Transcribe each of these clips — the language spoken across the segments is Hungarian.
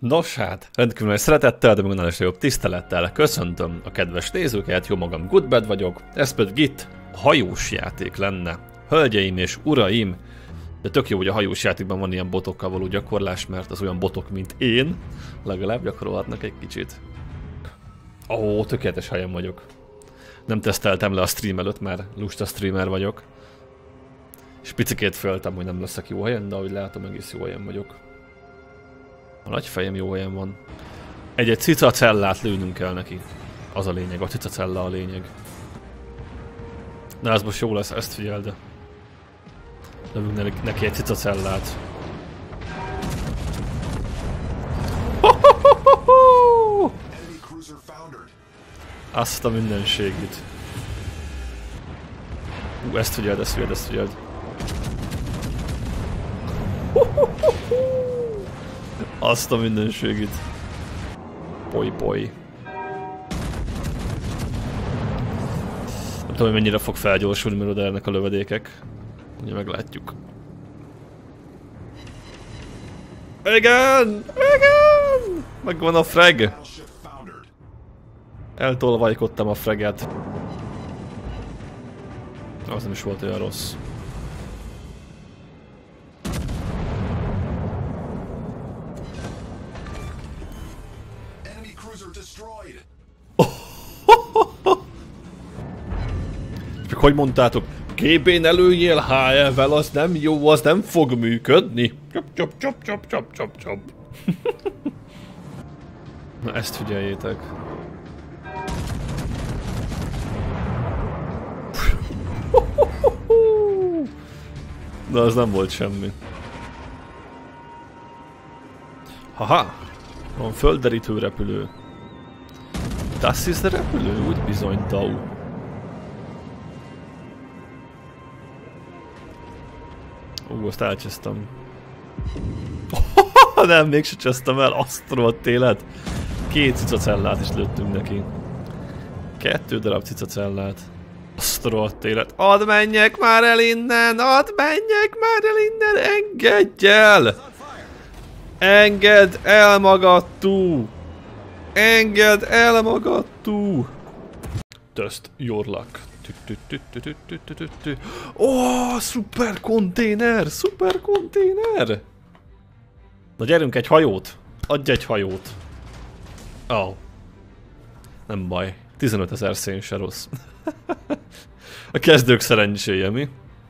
Nos hát, rendkívül nagy szeretettel, de még annál is jobb tisztelettel köszöntöm a kedves nézőket, jó magam Goodbad vagyok, ez pedig itt a hajós játék lenne. Hölgyeim és uraim, de tök jó, hogy a hajós játékban van ilyen botokkal való gyakorlás, mert az olyan botok, mint én, legalább gyakorolhatnak egy kicsit. Ó, tökéletes helyen vagyok. Nem teszteltem le a stream előtt, mert lusta streamer vagyok. És picikét féltem, hogy nem leszek jó helyen, de ahogy látom, egész jó helyen vagyok. A nagy fejem jó helyen van. Egy cicacellát lőnünk kell neki. Az a lényeg, a cicacella a lényeg. Na ez most jó lesz, ezt figyeld. Lövünk neki egy cicacellát. Azt a mindenségit. Ezt figyeld, ezt figyeld, ezt figyeld. Azt a mindenségit. Poj. Nem tudom, hogy mennyire fog felgyorsulni, mert oda érnek a lövedékek. Ugye meglátjuk. Igen! Igen! Megvan a frag! Eltolvajkodtam a fraget. Az nem is volt olyan rossz. Csak hogy mondtátok? GB-n előjél HL-vel, az nem jó, az nem fog működni. Csap. Na ezt figyeljétek. Na az nem volt semmi. Haha! Van földderítő repülő. Das ist repülő, úgy bizony, Tau. Azt elcsesztem. Nem, mégse csesztem el, azt rohadt élet. 2 cicacellát is lőttünk neki. 2 darab cicacellát. Azt rohadt élet. Add menjek már el innen! Add menjek már el innen! Engedj el! Engedd el magadtú! Engedd el magadtú! Just your luck. Oh, szuper konténer! Szuper konténer! Na gyerünk, egy hajót! Adj egy hajót! Oh. Nem baj. 15 000 szén se rossz. A kezdők szerencséje, mi?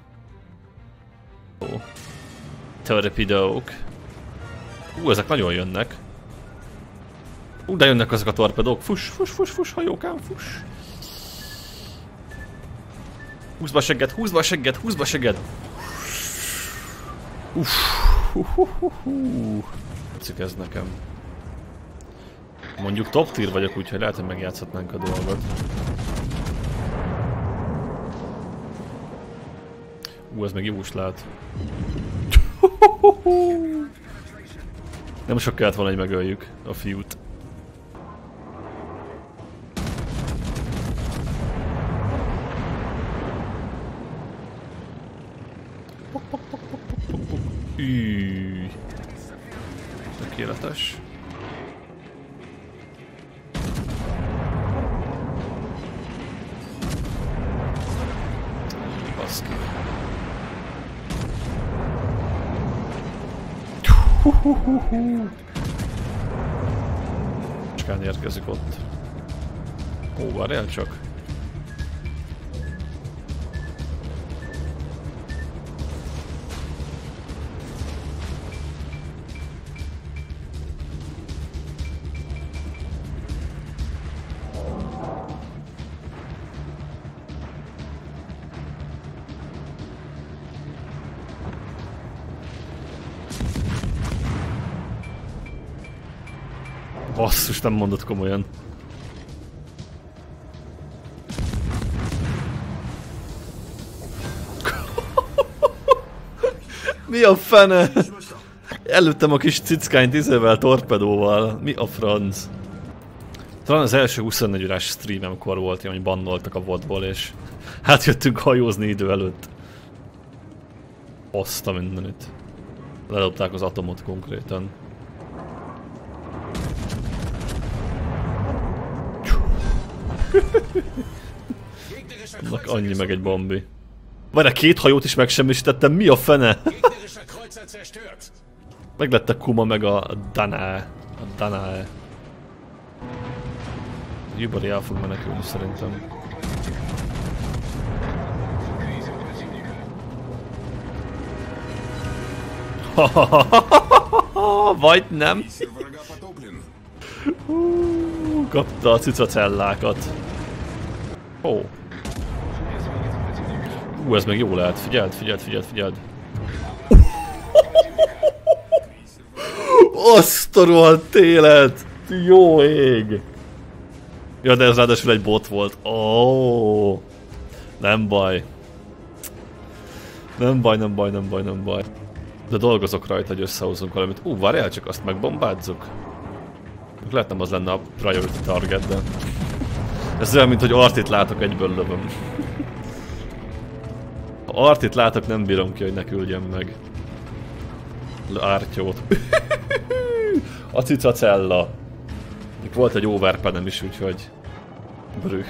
Oh. Torpedók. Ezek nagyon jönnek. De jönnek azok a torpedók. Fuss, hajókám, fuss! Húzd be a segget! Tetszik ez nekem. Mondjuk top tier vagyok, úgyhogy lehet, hogy megjátszhatnánk a dolgot. Ez meg jó is lehet. Nem sok kellett volna, hogy megöljük a fiút. Tökéletes. Baszki. Cskán érkezik ott. Ó, várjál csak. Basszus, nem mondod komolyan. Mi a fene? Előttem a kis cickányt izével, torpedóval. Mi a franc? Talán az első 24 órás streamemkor volt ilyen, hogy bannoltak a vodból, és hát jöttünk hajózni idő előtt. Azt a mindenit. Ledobták az atomot konkrétan. Annak annyi meg egy bombi. Várj, két hajót is megsemmisítettem, mi a fene? Meglett a Kuma meg a Danae. A Danae. Jubari el fog menekülni szerintem. Vagy nem? Kapta a cicacellákat. Ó. Ez meg jó lehet. Figyeld. Azt a rohadt élet! Jó ég! Ja, de ez ráadásul egy bot volt. Oh. Nem baj. Nem baj. De dolgozok rajta, hogy összehozunk valamit. Várjál, csak azt megbombázzuk. Lehet nem az lenne a priority target, de... Ez olyan, mint hogy artit látok, egyből lövöm. Ha artit látok, nem bírom ki, hogy ne küldjem meg. Ártyót. A cicacella. Itt volt egy overpenem is, úgyhogy... Brüh.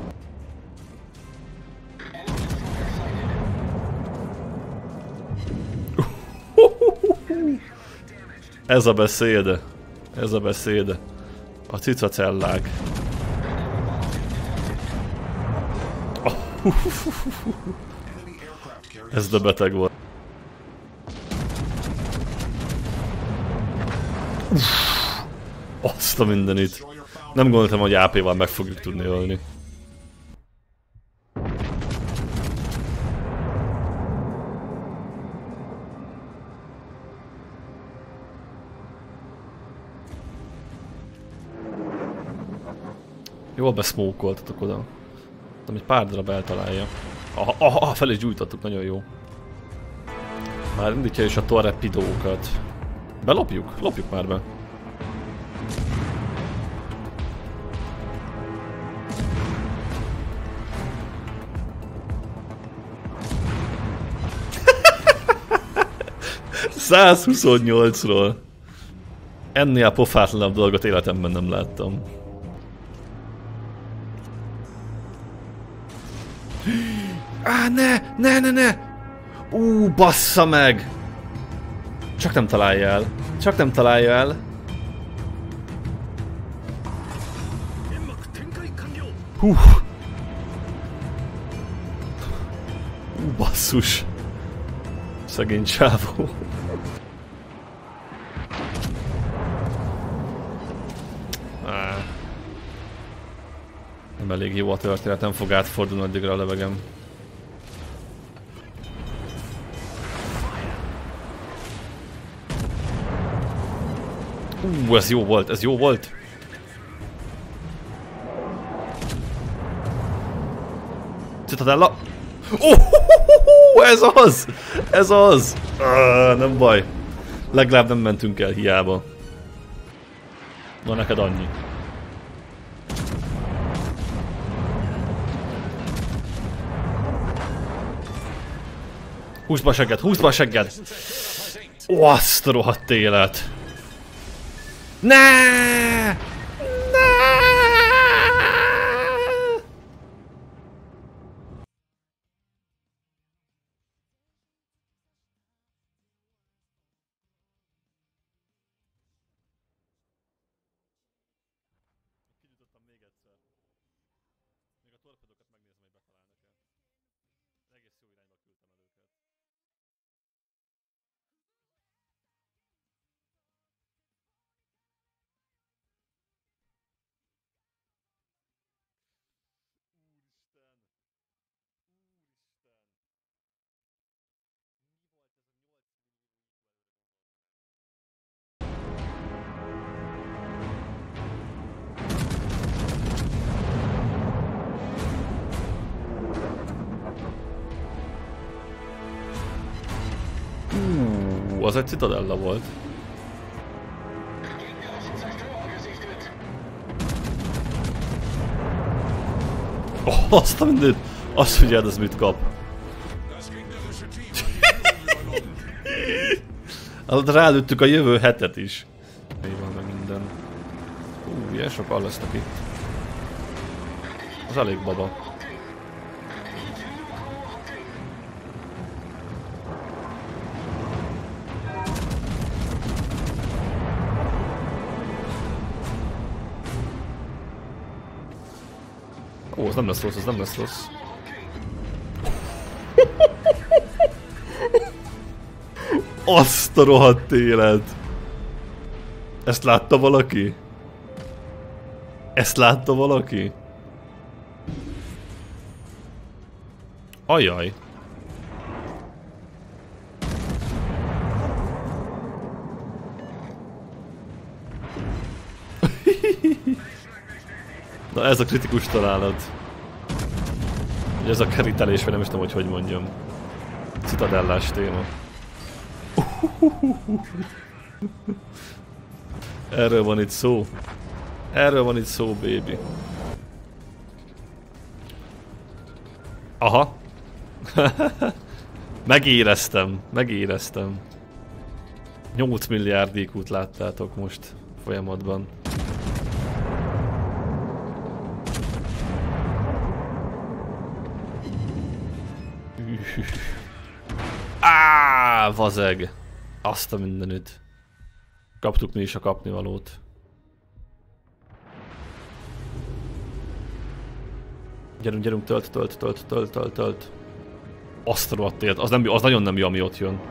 Ez a beszéd. A cicacellák. Ez de beteg volt. Azt a mindenit. Nem gondoltam, hogy AP-val meg fogjuk tudni ölni. Jól beszmókoltatok oda. Nem, egy pár darab eltalálja. Aha, fel is gyújtottuk, nagyon jó. Már indítja is a torrepidókat. Belopjuk? Lopjuk már be. ...128-ról. Ennél pofátlanabb dolgot életemben nem láttam. Ne! Bassza meg! Csak nem találja el. Basszus. Szegény csávó. Nem elég jó a történet, nem fog átfordulni addigra a levegem. Ez jó volt. Citadella. Ez az! Nem baj. Legalább nem mentünk el hiába. Na neked annyi. Húzd be a segged! Ó, azt a rohadt élet! Ne! Az egy Citadella volt. Azt a mindent! Azt figyeld, ez mit kap. Rálőttük a jövő hetet is. Így van meg minden. Ilyen sokan lesznek itt. Az elég baba. Ó, ez nem lesz rossz, ez nem lesz rossz. Azt a rohadt élet! Ezt látta valaki? Ezt látta valaki? Ajaj! Na ez a kritikus találat. Ugye ez a kerítelés, vagy nem is tudom, hogy mondjam. Citadellás téma. Erről van itt szó. Erről van itt szó, baby. Aha. Megéreztem, megéreztem. 8 milliárd IQ-t láttátok most folyamatban. Vazeg! Azt a mindenüt. Kaptuk mi is a kapnivalót. Gyerünk, gyerünk, tölt. Azt a rohadt élet. Az nagyon nem jó, ami ott jön.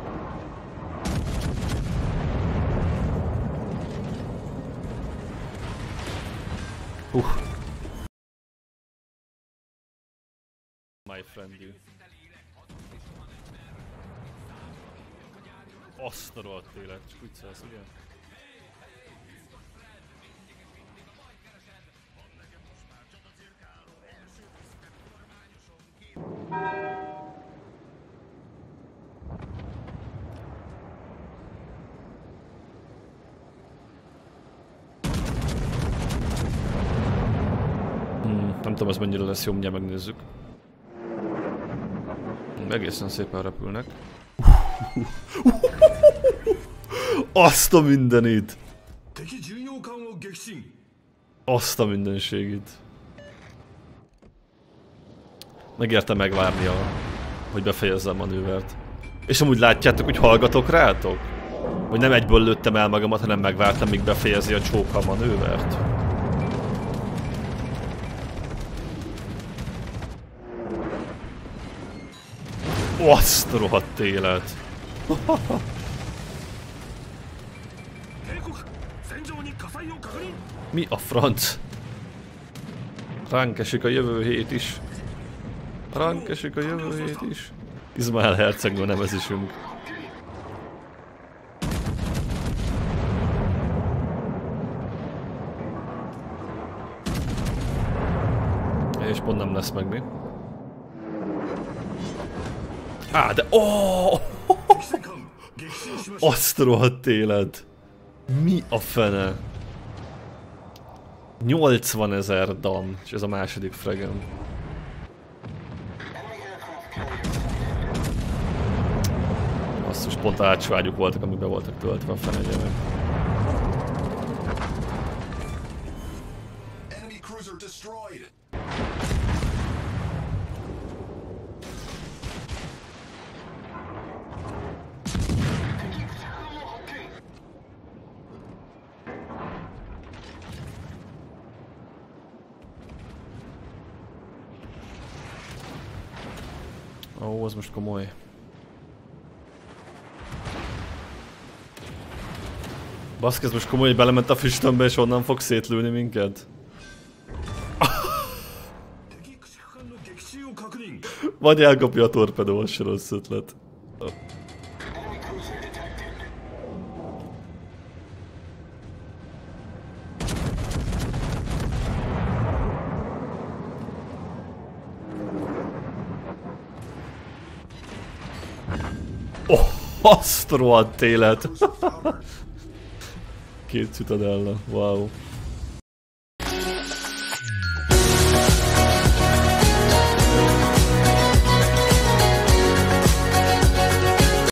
My friend you. Azt a rohadt élet, csak úgy szólsz, ugye? Nem tudom, az mennyire lesz jó, mindjárt megnézzük. Egészen szépen repülnek. Azt a mindenit! Azt a mindenségit. Megérte megvárni, hogy befejezze a manővert. És amúgy látjátok, hogy hallgatok rátok? Hogy nem egyből lőttem el magamat, hanem megvártam, míg befejezi a csóka a manővert. Azt a rohadt élet! Mi a franc? Ránk esik a jövő hét is. Ránk esik a jövő hét is. Izmael hercegnő nevezésünk. És pont nem lesz meg mi. De azt a rohadt élet! Mi a fene? 80 000 dam, és ez a második fregem. Azt most pont a hátsó ágyuk voltak, amik be voltak töltve, a fene gyerek. Ó, az most komoly. Baszki, ez most komoly, hogy belement a füstömbe és onnan fog szétlőni minket? Vagy elkapja a torpedó, az se rossz ötlet. Azt rohadt élet! Két Citadella, wow.